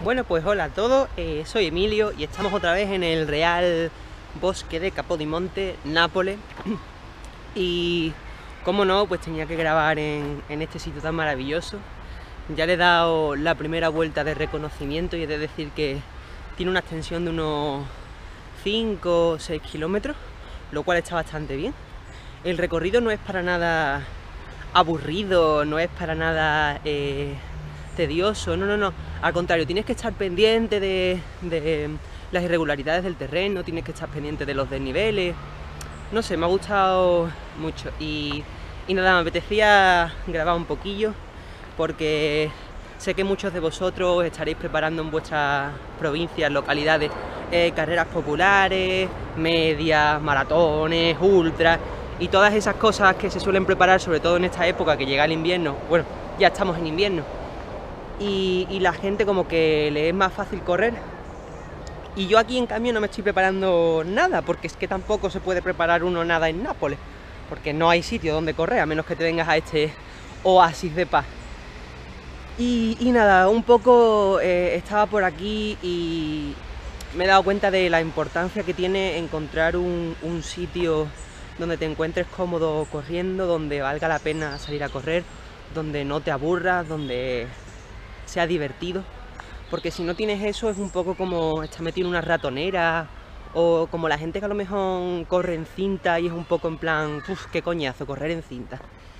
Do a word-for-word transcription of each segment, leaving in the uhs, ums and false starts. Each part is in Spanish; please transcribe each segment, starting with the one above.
Bueno, pues hola a todos, eh, soy Emilio y estamos otra vez en el Real Bosque de Capodimonte, Nápoles. Y como no, pues tenía que grabar en, en este sitio tan maravilloso. Ya le he dado la primera vuelta de reconocimiento y he de decir que tiene una extensión de unos cinco o seis kilómetros, lo cual está bastante bien. El recorrido no es para nada aburrido, no es para nada eh, tedioso, no, no, no. Al contrario, tienes que estar pendiente de, de las irregularidades del terreno, tienes que estar pendiente de los desniveles. No sé, me ha gustado mucho y, y nada, me apetecía grabar un poquillo porque sé que muchos de vosotros estaréis preparando en vuestras provincias, localidades, eh, carreras populares, medias, maratones, ultras y todas esas cosas que se suelen preparar, sobre todo en esta época que llega el invierno. Bueno, ya estamos en invierno y, y la gente como que le es más fácil correr. Y yo aquí en cambio no me estoy preparando nada, porque es que tampoco se puede preparar uno nada en Nápoles, porque no hay sitio donde correr, a menos que te vengas a este oasis de paz. Y, y nada, un poco eh, estaba por aquí y me he dado cuenta de la importancia que tiene encontrar un, un sitio donde te encuentres cómodo corriendo, donde valga la pena salir a correr, donde no te aburras, donde sea divertido. Porque si no tienes eso es un poco como estar metido en una ratonera, o como la gente que a lo mejor corre en cinta y es un poco en plan, uff, qué coñazo correr en cinta.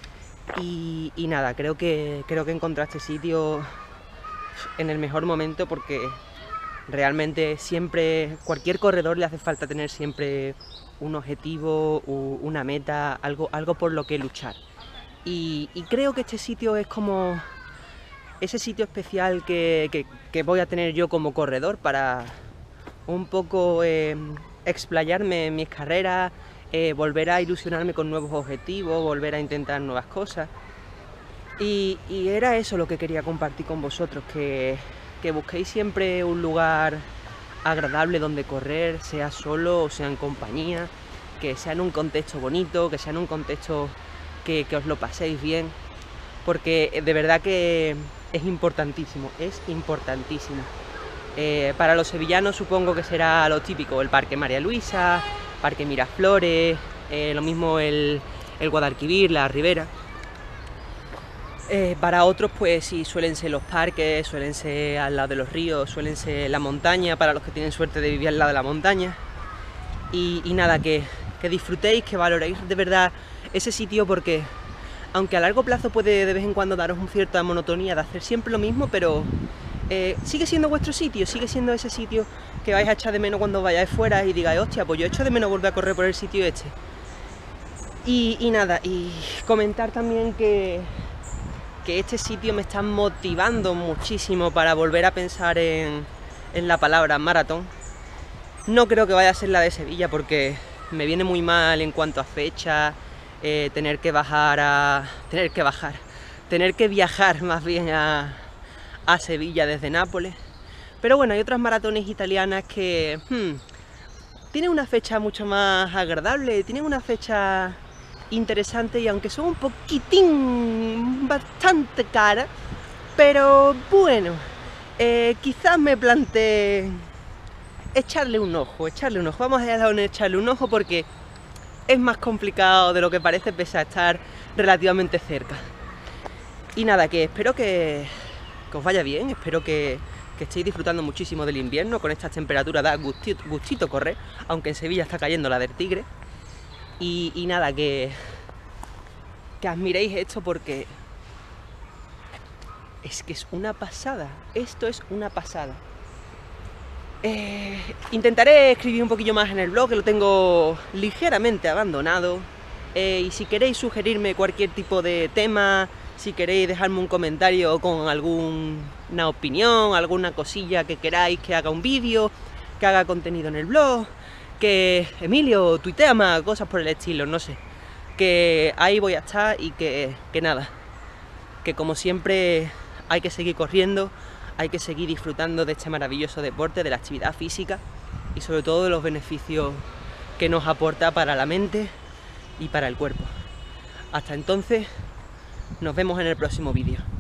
Y, y nada, creo que, creo que encontré este sitio en el mejor momento, porque realmente siempre, cualquier corredor le hace falta tener siempre un objetivo, una meta, algo, algo por lo que luchar. Y, y creo que este sitio es como ese sitio especial que, que, que voy a tener yo como corredor para un poco eh, explayarme en mis carreras, eh, volver a ilusionarme con nuevos objetivos, volver a intentar nuevas cosas. Y, y era eso lo que quería compartir con vosotros, que, que busquéis siempre un lugar agradable donde correr, sea solo o sea en compañía, que sea en un contexto bonito, que sea en un contexto que, que os lo paséis bien, porque de verdad que es importantísimo, es importantísimo. Eh, para los sevillanos supongo que será lo típico, el Parque María Luisa, Parque Miraflores, eh, lo mismo el, el Guadalquivir, la Ribera. Eh, para otros pues sí, suelen ser los parques, suelen ser al lado de los ríos, suelen ser la montaña, para los que tienen suerte de vivir al lado de la montaña. Y, y nada, que, que disfrutéis, que valoréis de verdad ese sitio, porque aunque a largo plazo puede de vez en cuando daros una cierta monotonía de hacer siempre lo mismo, pero eh, sigue siendo vuestro sitio, sigue siendo ese sitio que vais a echar de menos cuando vayáis fuera y digáis, hostia, pues yo echo de menos volver a correr por el sitio este. Y, y nada, y comentar también que, que este sitio me está motivando muchísimo para volver a pensar en, en la palabra maratón. No creo que vaya a ser la de Sevilla, porque me viene muy mal en cuanto a fecha. Eh, tener que bajar a... tener que bajar, tener que viajar más bien a, a Sevilla desde Nápoles. Pero bueno, hay otras maratones italianas que hmm, tienen una fecha mucho más agradable, tienen una fecha interesante, y aunque son un poquitín, bastante cara, pero bueno, eh, quizás me planteé echarle un ojo, echarle un ojo, vamos a dejarlo en echarle un ojo, porque es más complicado de lo que parece, pese a estar relativamente cerca. Y nada, que espero que, que os vaya bien, espero que, que estéis disfrutando muchísimo del invierno. Con estas temperaturas da gustito, gustito correr, aunque en Sevilla está cayendo la del tigre. Y, y nada, que, que admiréis esto, porque es que es una pasada, esto es una pasada. Eh, intentaré escribir un poquillo más en el blog, que lo tengo ligeramente abandonado. Eh, y si queréis sugerirme cualquier tipo de tema, si queréis dejarme un comentario con alguna opinión, alguna cosilla que queráis que haga un vídeo, que haga contenido en el blog, que Emilio tuitea más, cosas por el estilo, no sé. Que ahí voy a estar, y que, que nada, que como siempre hay que seguir corriendo. Hay que seguir disfrutando de este maravilloso deporte, de la actividad física y sobre todo de los beneficios que nos aporta para la mente y para el cuerpo. Hasta entonces, nos vemos en el próximo vídeo.